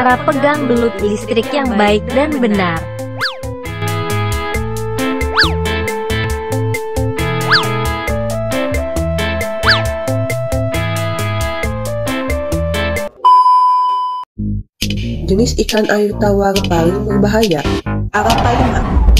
cara pegang belut listrik yang baik dan benar. Jenis ikan air tawar paling berbahaya, Arapaima.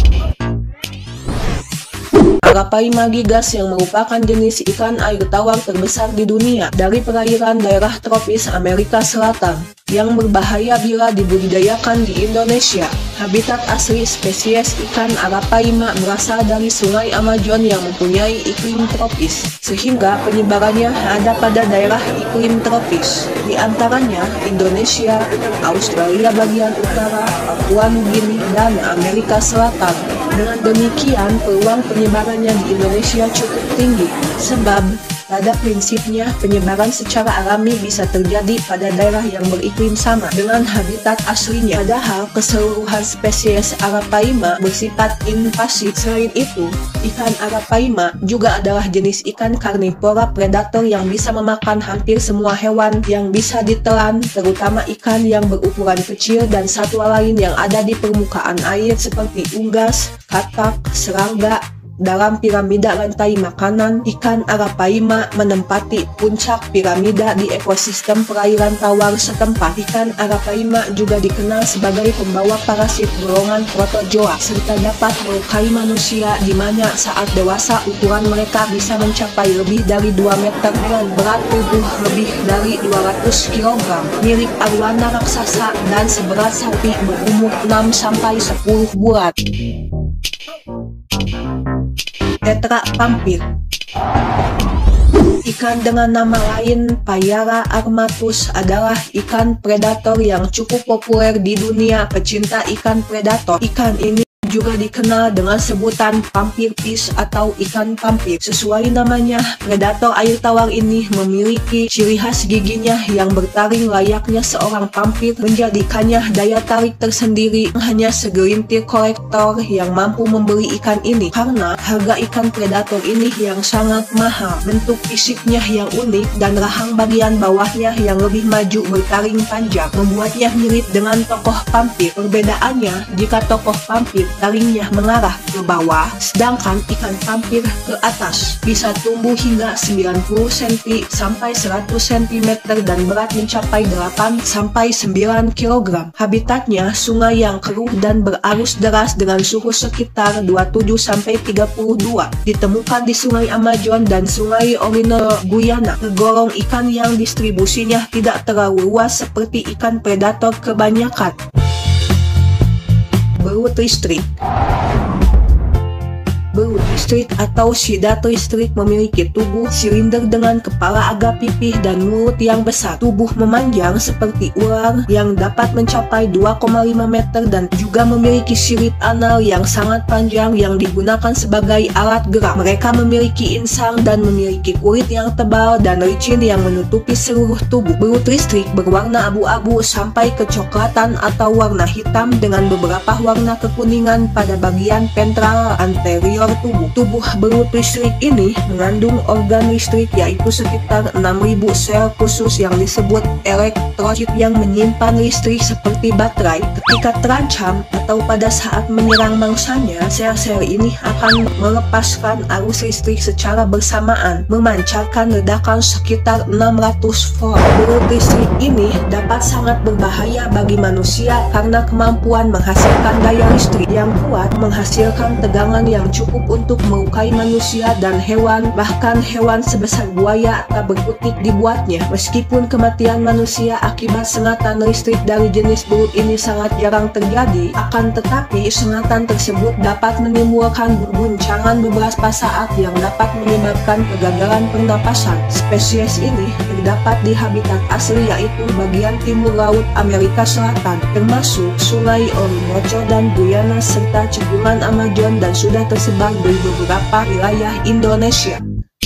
Arapaima gigas yang merupakan jenis ikan air tawar terbesar di dunia dari perairan daerah tropis Amerika Selatan yang berbahaya bila dibudidayakan di Indonesia. Habitat asli spesies ikan Arapaima berasal dari Sungai Amazon yang mempunyai iklim tropis, sehingga penyebarannya ada pada daerah iklim tropis, di antaranya Indonesia, Australia bagian utara, Papua Nugini, dan Amerika Selatan. Dengan demikian, peluang penyebarannya di Indonesia cukup tinggi, sebab pada prinsipnya penyebaran secara alami bisa terjadi pada daerah yang beriklim sama dengan habitat aslinya. Padahal keseluruhan spesies Arapaima bersifat invasif. Selain itu, ikan Arapaima juga adalah jenis ikan karnivora predator yang bisa memakan hampir semua hewan yang bisa ditelan, terutama ikan yang berukuran kecil dan satwa lain yang ada di permukaan air seperti unggas, katak, serangga. Dalam piramida rantai makanan, ikan Arapaima menempati puncak piramida di ekosistem perairan tawar setempat. Ikan Arapaima juga dikenal sebagai pembawa parasit golongan protozoa, serta dapat melukai manusia di mana saat dewasa ukuran mereka bisa mencapai lebih dari 2 meter dengan berat tubuh lebih dari 200 kg, mirip arwana raksasa dan seberat sapi berumur 6-10 bulan. Tetra pampir. Ikan dengan nama lain Payara armatus adalah ikan predator yang cukup populer di dunia pecinta ikan predator. Ikan ini juga dikenal dengan sebutan pampir fish atau ikan pampir. Sesuai namanya, predator air tawar ini memiliki ciri khas giginya yang bertaring layaknya seorang pampir, menjadikannya daya tarik tersendiri hanya segelintir kolektor yang mampu membeli ikan ini karena harga ikan predator ini yang sangat mahal. Bentuk fisiknya yang unik dan rahang bagian bawahnya yang lebih maju bertaring panjang membuatnya mirip dengan tokoh pampir. Perbedaannya, jika tokoh pampir taringnya mengarah ke bawah, sedangkan ikan pampir ke atas. Bisa tumbuh hingga 90 cm sampai 100 cm dan berat mencapai 8-9 kg. Habitatnya sungai yang keruh dan berarus deras dengan suhu sekitar 27-32. Ditemukan di Sungai Amazon dan Sungai Orinoco, Guyana. Tergolong ikan yang distribusinya tidak terlalu luas seperti ikan predator kebanyakan. Belut listrik. Belut listrik atau sidat listrik memiliki tubuh silinder dengan kepala agak pipih dan mulut yang besar. Tubuh memanjang seperti ular yang dapat mencapai 2,5 meter dan juga memiliki sirip anal yang sangat panjang yang digunakan sebagai alat gerak. Mereka memiliki insang dan memiliki kulit yang tebal dan licin yang menutupi seluruh tubuh. Belut listrik berwarna abu-abu sampai kecoklatan atau warna hitam dengan beberapa warna kekuningan pada bagian ventral anterior tubuh. Tubuh belut listrik ini mengandung organ listrik yaitu sekitar 6.000 sel khusus yang disebut elektrosit yang menyimpan listrik seperti baterai. Ketika terancam atau pada saat menyerang mangsanya, sel-sel ini akan melepaskan arus listrik secara bersamaan, memancarkan ledakan sekitar 600 volt. Belut listrik ini dapat sangat berbahaya bagi manusia karena kemampuan menghasilkan daya listrik yang kuat, menghasilkan tegangan yang cukup untuk melukai manusia dan hewan, bahkan hewan sebesar buaya tak berkutik dibuatnya. Meskipun kematian manusia akibat sengatan listrik dari jenis belut ini sangat jarang terjadi, akan tetapi sengatan tersebut dapat menimbulkan guncangan beberapa saat yang dapat menyebabkan kegagalan pernapasan. Spesies ini terdapat di habitat asli yaitu bagian timur laut Amerika Selatan, termasuk Sungai Orinoco dan Guyana serta cekungan Amazon dan sudah tersebar di beberapa wilayah Indonesia.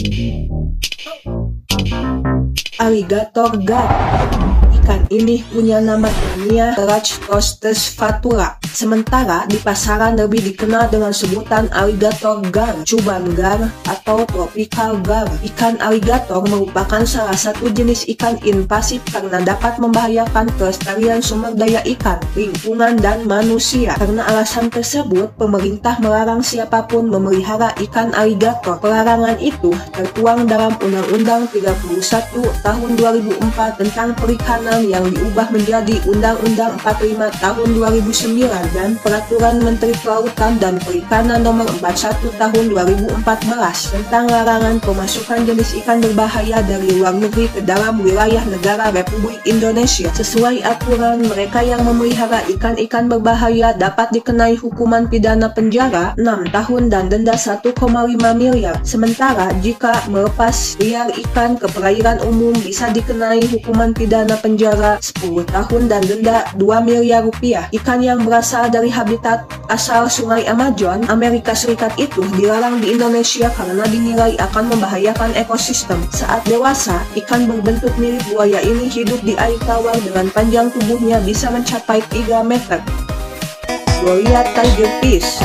Alligator gar. Ikan ini punya nama ilmiah Rachostosfatura. Sementara di pasaran lebih dikenal dengan sebutan alligator gar, cuban gar, atau tropical gar. Ikan alligator merupakan salah satu jenis ikan invasif karena dapat membahayakan kelestarian sumber daya ikan, lingkungan, dan manusia. Karena alasan tersebut, pemerintah melarang siapapun memelihara ikan alligator. Pelarangan itu tertuang dalam Undang-Undang 31 Tahun 2004 tentang Perikanan yang diubah menjadi Undang-Undang 45 Tahun 2009 dan Peraturan Menteri Kelautan dan Perikanan Nomor 41 Tahun 2014 tentang larangan pemasukan jenis ikan berbahaya dari luar negeri ke dalam wilayah negara Republik Indonesia. Sesuai aturan, mereka yang memelihara ikan-ikan berbahaya dapat dikenai hukuman pidana penjara 6 tahun dan denda 1,5 miliar. Sementara jika melepas liar ikan ke perairan umum bisa dikenai hukuman pidana penjara 10 tahun dan denda 2 miliar rupiah. Ikan yang berasal dari habitat asal Sungai Amazon, Amerika Serikat itu dilarang di Indonesia karena dinilai akan membahayakan ekosistem. Saat dewasa, ikan berbentuk mirip buaya ini hidup di air tawar dengan panjang tubuhnya bisa mencapai 3 meter. Golia tigerfish.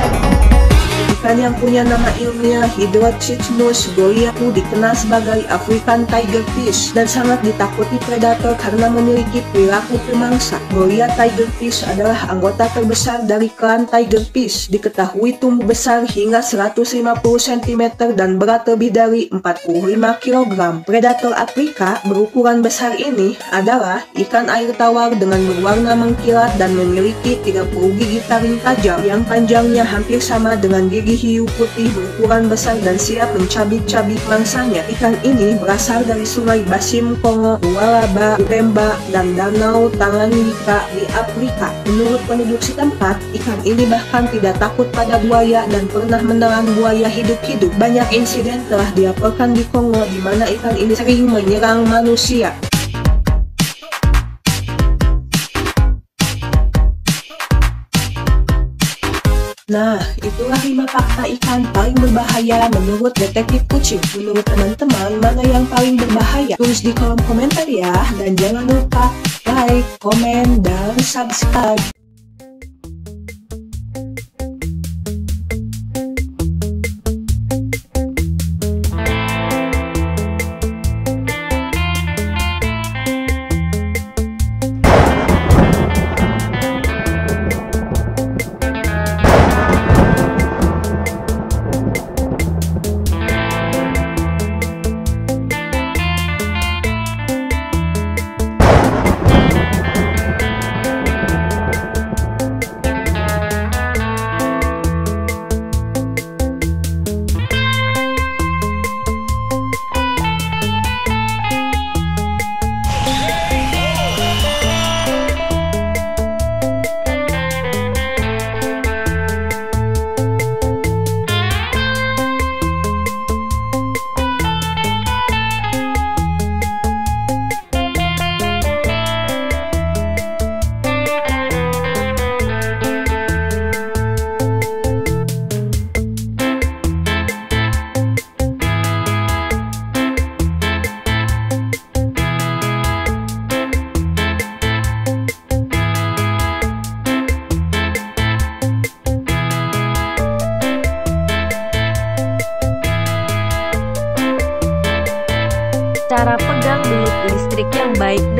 Ikan yang punya nama ilmiah Hydrocycnus goliath dikenal sebagai African tigerfish dan sangat ditakuti predator karena memiliki perilaku pemangsa. Goliath tigerfish adalah anggota terbesar dari klan tigerfish. Diketahui tumbuh besar hingga 150 cm dan berat lebih dari 45 kg. Predator Afrika berukuran besar ini adalah ikan air tawar dengan berwarna mengkilat dan memiliki 30 gigi taring tajam yang panjangnya hampir sama dengan gigi hiu putih berukuran besar dan siap mencabik-cabik mangsanya. Ikan ini berasal dari sungai Basim Kongo, Lualaba, Pemba, dan Danau Tanganyika di Afrika. Menurut penduduk setempat, ikan ini bahkan tidak takut pada buaya dan pernah menelan buaya hidup-hidup. Banyak insiden telah dilaporkan di Kongo di mana ikan ini sering menyerang manusia. Nah, itulah 5 fakta ikan paling berbahaya menurut Detektif Kucing. Menurut teman-teman, mana yang paling berbahaya? Tulis di kolom komentar ya. Dan jangan lupa like, komen, dan subscribe. Cara pegang belut listrik yang baik